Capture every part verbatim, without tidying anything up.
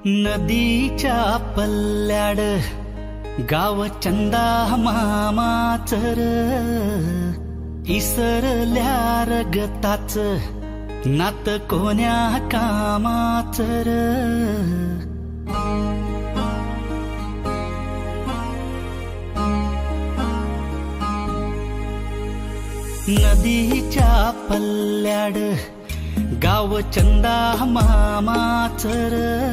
नदीच्या पल्ल्याड गाव चंदा मामाचर इसरल्या रगताच नात कोण्या कामाचर नदीच्या पल्ल्याड गाव चंदा मामाचर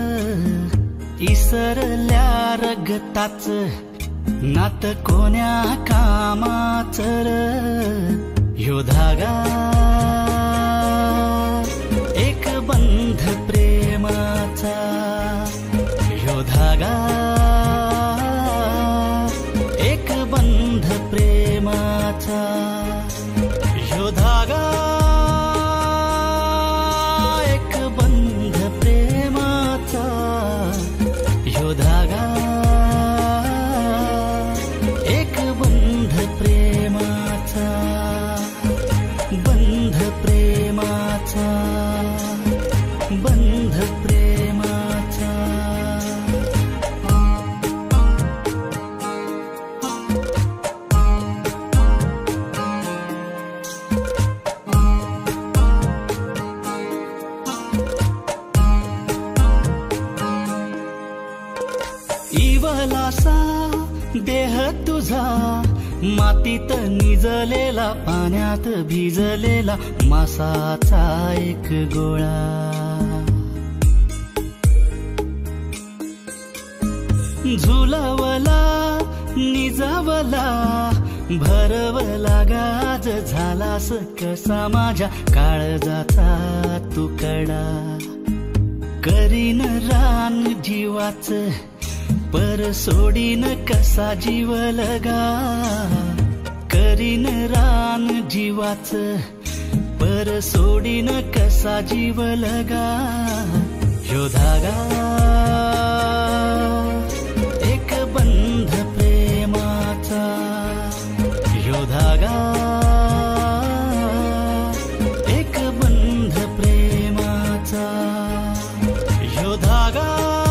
इसरल्या रगताच नात कोण्या कामाचर ह्यो धागा एक बंध प्रेमाचा ह्यो धागा एक बंध प्रेमाचा ह्यो धागा एक बंध प्रेमाचा ह्यो धागा एक बंध प्रेमाचा बंध प्रेमाचा बंध प्रेमाचा इवलासा देह तुझा मातीत निजलेला पाण्यात भिजलेला मासाचा एक गोळा झुलवला निजावला भरवला गाज झालास कसा माझ्या काळजाचा तुकडा करीन रान जीवाच पर सोडीन कसा जीव लगा करीन रान जीवाच पर सोडीन कसा जीव लगा ह्यो धागा एक बंध प्रेमाचा ह्यो धागा एक बंध प्रेमाचा ह्यो धागा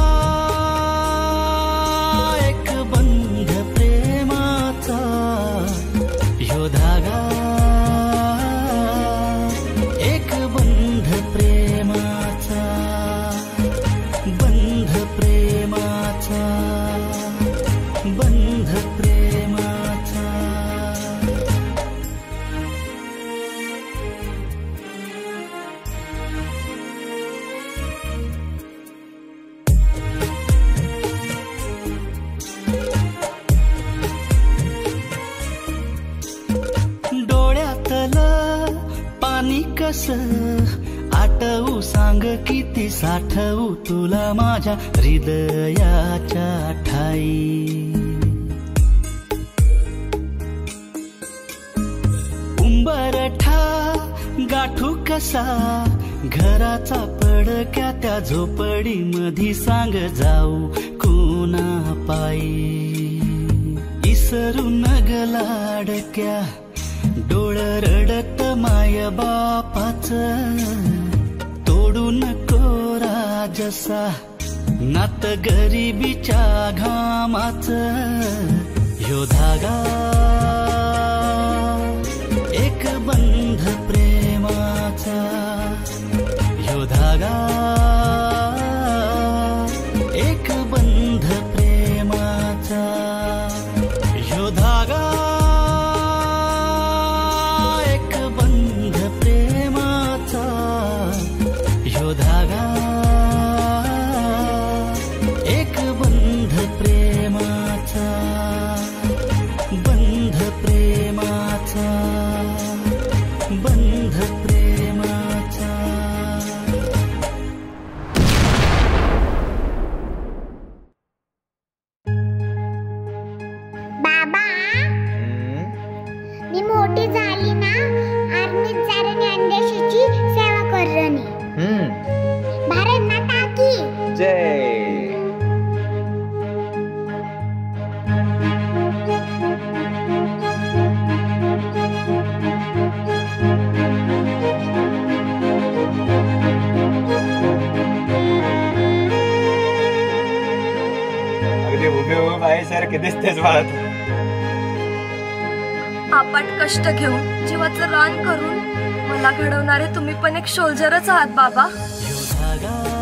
ह्यो धागा एक बंध प्रेमाचा बंध प्रेमाचा बंध प्रेमाचा पाणी कस आठवू सांग किती साठवू तुला माझ्या हृदयाच्या ठाई उंबरठा गाठू कसा घराचा पडक्या त्या झोपडी मधी सांग जाऊ कोणा पायी इसरू नगलाडक्या डोळ रडत माय बापाच तोडू नको राजसा नात गरिबीच्या घामाच ह्यो धागा एक बंध प्रेमाचा ह्यो धागा एक बंध प्रेमाचा ह्यो धागा ह्यो धागा एक बंध प्रेमाचा बंध प्रेमाचा बंध सारखे दिसतेस बाळा तू. आपाट कष्ट घेऊन जीवाचं रान करून मला घडवणारे तुम्ही पण एक शोल्जरच आहात बाबा. ह्यो धागा